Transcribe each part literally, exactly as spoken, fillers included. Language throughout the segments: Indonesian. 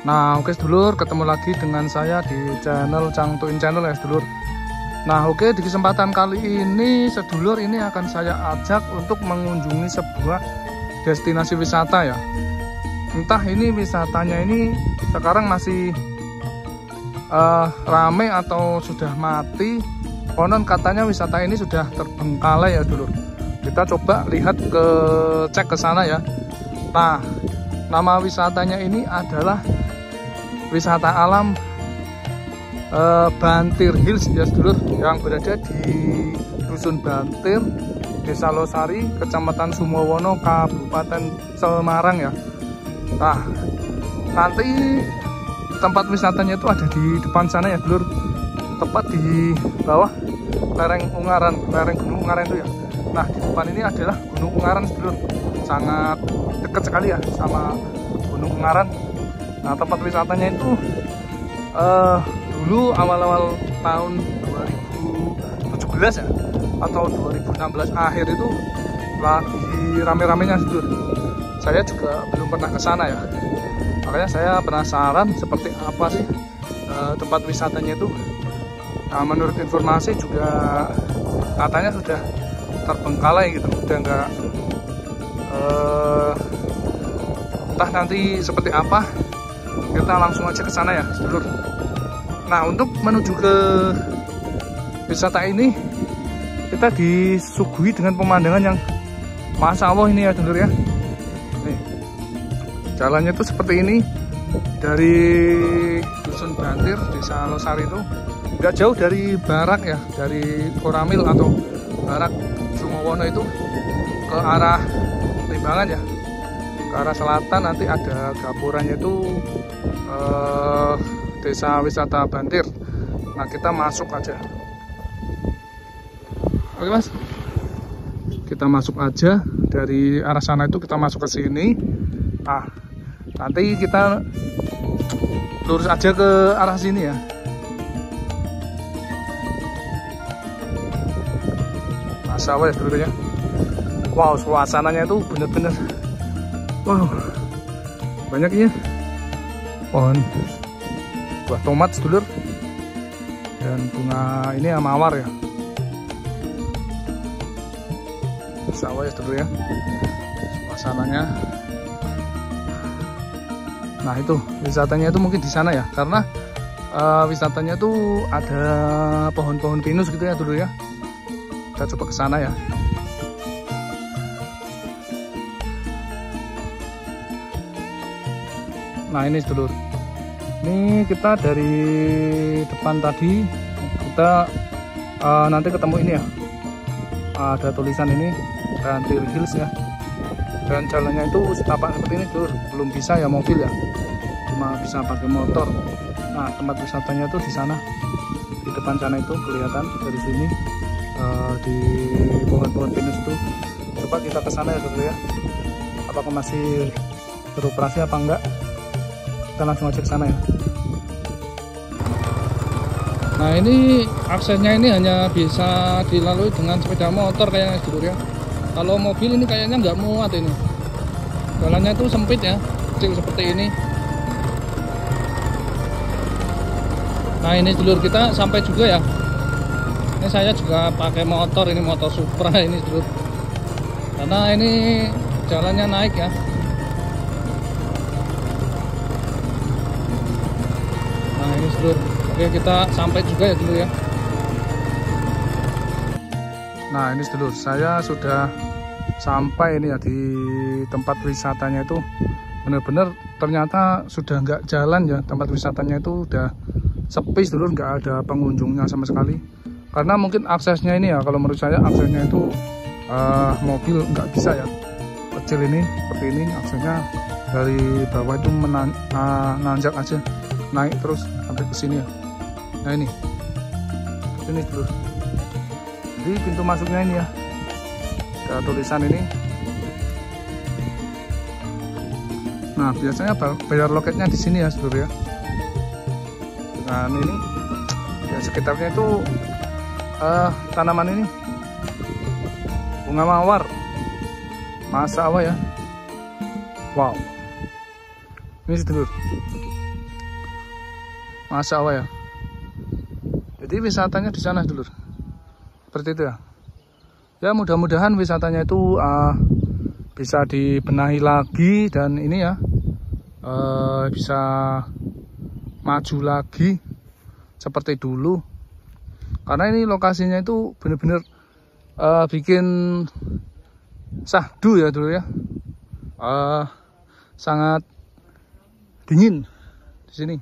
Nah oke sedulur, ketemu lagi dengan saya di channel Cangtuin Channel ya sedulur. Nah oke, di kesempatan kali ini sedulur ini akan saya ajak untuk mengunjungi sebuah destinasi wisata ya. Entah ini wisatanya ini sekarang masih uh, rame atau sudah mati. Konon katanya wisata ini sudah terbengkalai ya sedulur. Kita coba lihat ke cek ke sana ya. Nah, nama wisatanya ini adalah wisata alam e, Bantir Hills ya sedulur, yang berada di Dusun Bantir, Desa Losari, Kecamatan Sumowono, Kabupaten Semarang ya. Nah, nanti tempat wisatanya itu ada di depan sana ya sedulur, tepat di bawah lereng Ungaran, lereng Gunung Ungaran itu ya. Nah, di depan ini adalah Gunung Ungaran sedulur, sangat dekat sekali ya sama Gunung Ungaran. Nah, tempat wisatanya itu uh, dulu awal-awal tahun dua ribu tujuh belas ya, atau dua ribu enam belas akhir itu lagi rame-ramenya sedulur. Saya juga belum pernah ke sana ya, makanya saya penasaran seperti apa sih uh, tempat wisatanya itu. Nah, menurut informasi juga katanya sudah terbengkalai gitu, udah enggak uh, entah nanti seperti apa. Kita langsung aja ke sana ya sedulur. Nah, untuk menuju ke wisata ini kita disuguhi dengan pemandangan yang masya Allah ini ya sedulur ya. Nih, jalannya tuh seperti ini dari Dusun Bantir, Desa Losari itu nggak jauh dari Barak ya, dari Koramil atau Barak Sumowono itu ke arah Limbangan ya, ke arah selatan. Nanti ada gapurannya itu eh, Desa Wisata Bantir. Nah, kita masuk aja. Oke mas, kita masuk aja dari arah sana itu, kita masuk ke sini. Nah, nanti kita lurus aja ke arah sini ya. Masya Allah ya sedulur ya. Wow, suasananya itu bener-bener wow, banyaknya pohon buah tomat sedulur, dan bunga ini ya mawar ya. Masya Allah ya sedulur ya, suasananya. Nah, itu wisatanya itu mungkin di sana ya, karena uh, wisatanya tuh ada pohon-pohon pinus gitu ya sedulur ya. Kita coba ke sana ya. Nah, ini sedulur, ini kita dari depan tadi kita uh, nanti ketemu ini ya, ada tulisan ini Bantir Hills ya, dan jalannya itu setapak seperti ini sedulur, belum bisa ya mobil ya, cuma bisa pakai motor. Nah, tempat wisatanya tuh di sana, di depan sana itu kelihatan dari sini. Uh, di pohon-pohon pinus itu. Coba kita ke sana ya dulu ya, apakah masih beroperasi apa enggak. Kita langsung aja ke sana ya. Nah, ini aksesnya ini hanya bisa dilalui dengan sepeda motor kayaknya sedulur ya. Kalau mobil ini kayaknya nggak muat ini, jalannya itu sempit ya, kecil seperti ini. Nah, ini sedulur, kita sampai juga ya. Ini saya juga pakai motor, ini motor Supra ini sedulur, karena ini jalannya naik ya. Nah, ini sedulur, oke, kita sampai juga ya dulu ya. Nah, ini sedulur, saya sudah sampai ini ya di tempat wisatanya itu. Bener-bener ternyata sudah nggak jalan ya, tempat wisatanya itu udah sepi sedulur, nggak ada pengunjungnya sama sekali. Karena mungkin aksesnya ini ya, kalau menurut saya aksesnya itu uh, mobil nggak bisa ya, kecil ini seperti ini aksesnya, dari bawah itu menan uh, nanjak aja, naik terus sampai ke sini ya. Nah, ini ini dulu, jadi pintu masuknya ini ya, ada tulisan ini. Nah, biasanya bayar loketnya di sini ya sedulur ya. Nah, ini ya, sekitarnya itu Uh, tanaman ini bunga mawar, masya Allah ya. Wow, ini sedulur, Masa apa ya? Jadi wisatanya di sana dulu. Seperti itu ya. Ya mudah-mudahan wisatanya itu uh, bisa dibenahi lagi dan ini ya uh, bisa maju lagi seperti dulu. Karena ini lokasinya itu benar-benar uh, bikin syahdu ya dulu ya. Uh, sangat dingin di sini.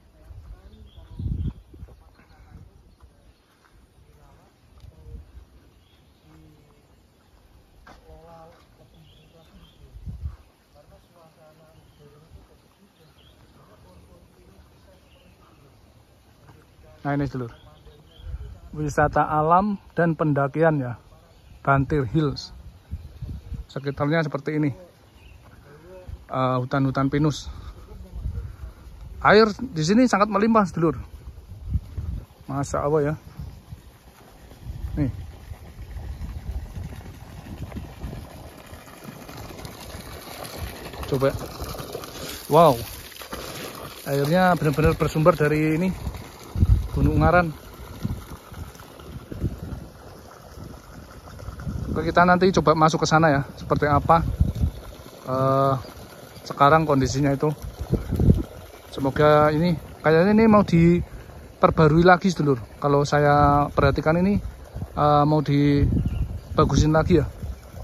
Nah ini dulu wisata alam dan pendakian ya, Bantir Hills. Sekitarnya seperti ini, hutan-hutan uh, pinus. Air di sini sangat melimpah sedulur. Masa apa ya? Nih. Coba. Wow. Airnya benar-benar bersumber dari ini Gunung Ungaran. Kita nanti coba masuk ke sana ya, seperti apa uh, sekarang kondisinya itu. Semoga ini kayaknya ini mau diperbarui lagi sedulur. Kalau saya perhatikan ini uh, mau dibagusin lagi ya.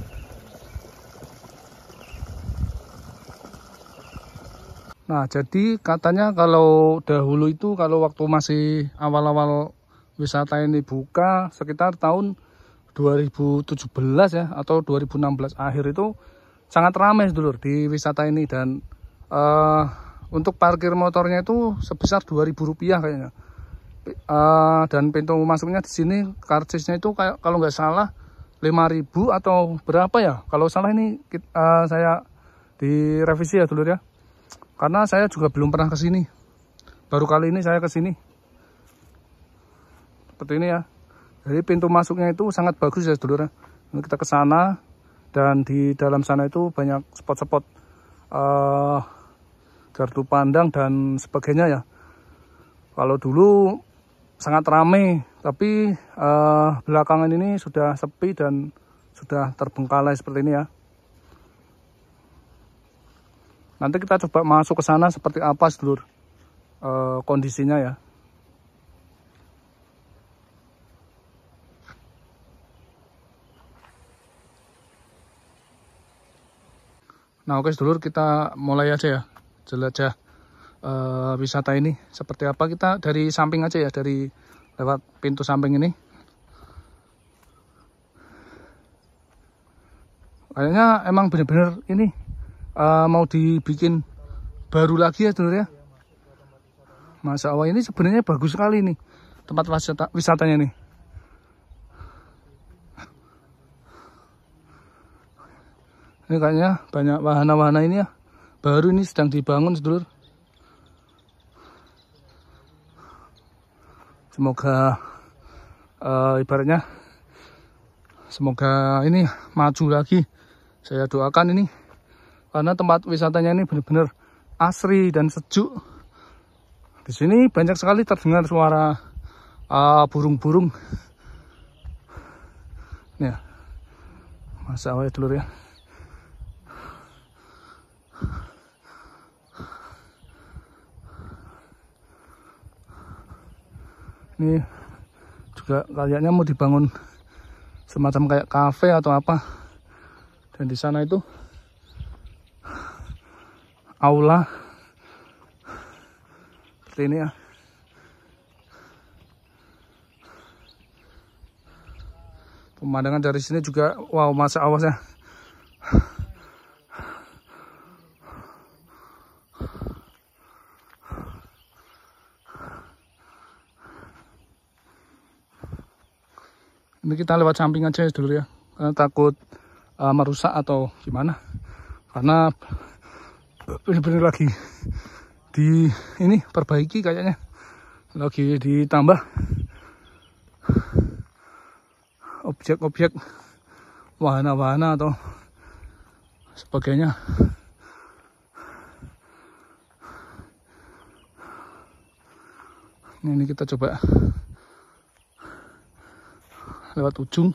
Nah jadi katanya kalau dahulu itu kalau waktu masih awal-awal wisata ini buka sekitar tahun dua ribu tujuh belas ya atau dua ribu enam belas akhir itu sangat ramai sedulur di wisata ini. Dan uh, untuk parkir motornya itu sebesar dua ribu rupiah kayaknya. Uh, dan pintu masuknya di sini karcisnya itu kayak kalau nggak salah lima ribu atau berapa ya. Kalau salah ini uh, saya direvisi ya dulur ya. Karena saya juga belum pernah ke sini. Baru kali ini saya ke sini. Seperti ini ya. Jadi pintu masuknya itu sangat bagus ya dulur ya. Ini kita ke sana dan di dalam sana itu banyak spot-spot uh, gardu pandang dan sebagainya ya. Kalau dulu sangat ramai, tapi uh, belakangan ini sudah sepi dan sudah terbengkalai seperti ini ya. Nanti kita coba masuk ke sana seperti apa sedulur uh, kondisinya ya. Nah oke sedulur, kita mulai aja ya jelajah uh, wisata ini seperti apa. Kita dari samping aja ya, dari lewat pintu samping ini. Kayaknya emang bener-bener ini uh, mau dibikin baru lagi ya sedulur ya. Masa awal ini sebenarnya bagus sekali nih tempat wisata wisatanya nih. Ini kayaknya banyak wahana-wahana ini ya. Baru ini sedang dibangun sedulur. Semoga uh, ibaratnya semoga ini maju lagi. Saya doakan ini. Karena tempat wisatanya ini benar-benar asri dan sejuk. Di sini banyak sekali terdengar suara burung-burung. Uh, ya. Masa awal dulur ya. Ini juga kayaknya mau dibangun semacam kayak kafe atau apa. Dan di sana itu aula seperti ini ya. Pemandangan dari sini juga wow, masa awasnya. Ini kita lewat samping aja ya dulu ya, karena takut uh, merusak atau gimana. Karena benar-benar lagi di ini perbaiki kayaknya, lagi ditambah objek-objek wahana-wahana atau sebagainya. Ini, ini kita coba lewat ujung.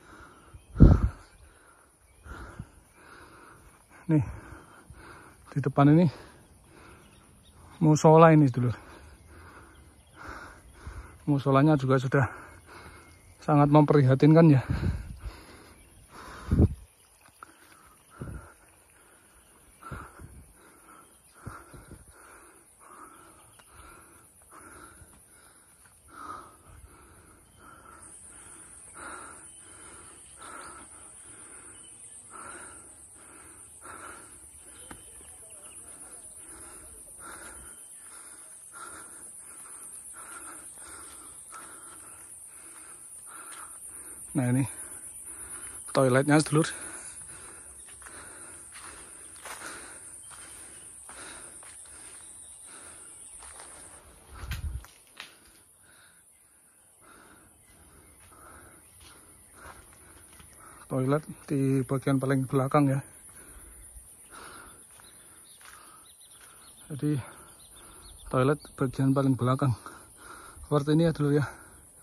Nih, di depan ini musola ini dulu. Musolanya juga sudah sangat memprihatinkan ya. Nah, ini toiletnya sedulur. Toilet di bagian paling belakang ya. Jadi toilet bagian paling belakang. Seperti ini ya dulu ya.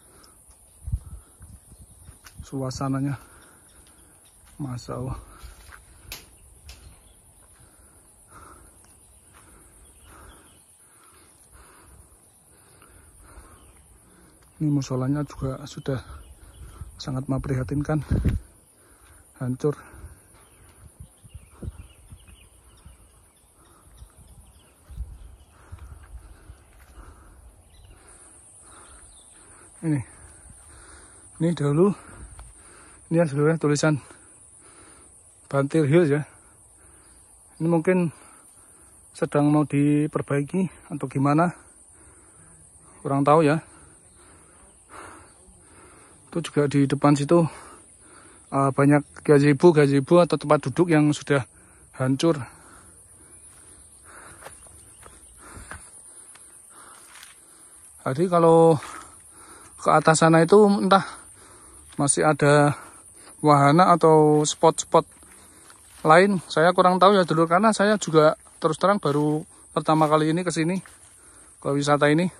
Suasananya, Masya Allah. Ini musolanya juga sudah sangat memprihatinkan, hancur. Ini, ini dahulu. Ini ya sebenarnya tulisan Bantir Hills ya. Ini mungkin sedang mau diperbaiki atau gimana, kurang tahu ya. Itu juga di depan situ uh, banyak gazebo gazebo atau tempat duduk yang sudah hancur. Jadi kalau ke atas sana itu entah masih ada wahana atau spot-spot lain, saya kurang tahu ya dulu, karena saya juga terus terang baru pertama kali ini ke sini, ke wisata ini.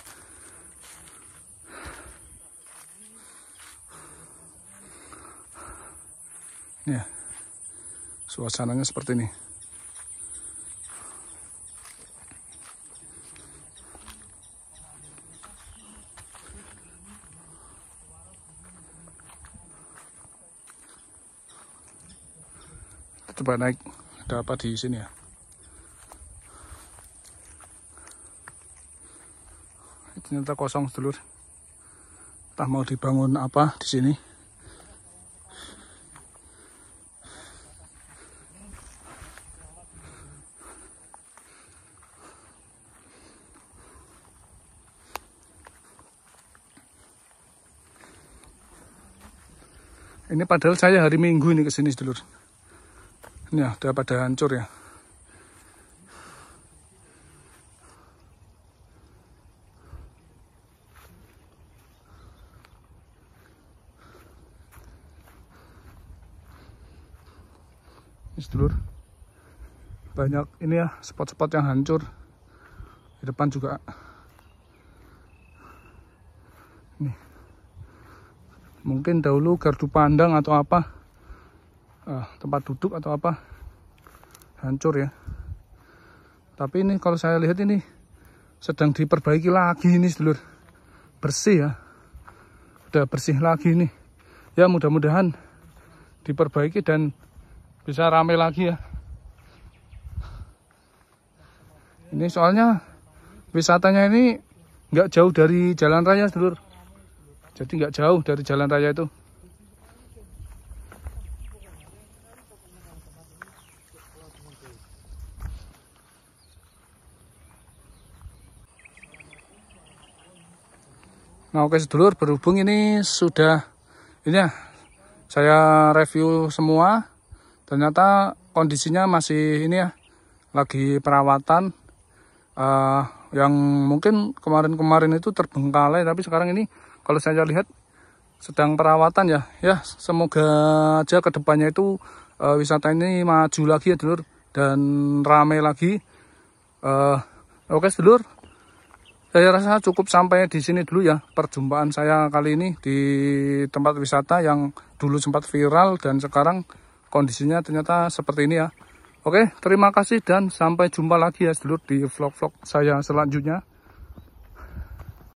Ya, suasananya seperti ini. Coba naik, ada apa di sini ya? Ternyata kosong sedulur. Entah mau dibangun apa di sini. Ini padahal saya hari Minggu ini kesini sedulur. Ini ya, udah pada hancur ya. Ini sedulur, banyak ini ya spot-spot yang hancur. Di depan juga. Nih, mungkin dahulu gardu pandang atau apa. Ah, tempat duduk atau apa, hancur ya. Tapi ini kalau saya lihat ini sedang diperbaiki lagi ini sedulur, bersih ya, udah bersih lagi nih ya. Mudah-mudahan diperbaiki dan bisa ramai lagi ya. Ini soalnya wisatanya ini nggak jauh dari jalan raya sedulur, jadi nggak jauh dari jalan raya itu. Nah, oke sedulur, berhubung ini sudah ini ya, saya review semua. Ternyata kondisinya masih ini ya, lagi perawatan. Uh, yang mungkin kemarin-kemarin itu terbengkalai, tapi sekarang ini kalau saya lihat sedang perawatan ya. Ya, semoga aja kedepannya itu uh, wisata ini maju lagi ya sedulur, dan ramai lagi. Uh, oke sedulur, Saya rasa cukup sampai di sini dulu ya perjumpaan saya kali ini di tempat wisata yang dulu sempat viral dan sekarang kondisinya ternyata seperti ini ya. Oke, terima kasih dan sampai jumpa lagi ya sedulur di vlog-vlog saya selanjutnya.